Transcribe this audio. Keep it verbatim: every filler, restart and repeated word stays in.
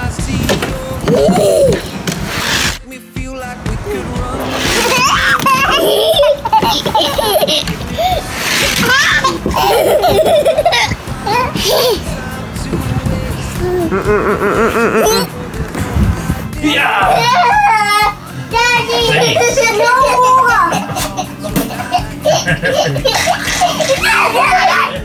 Me feel like we could run. Yeah! Daddy! No more!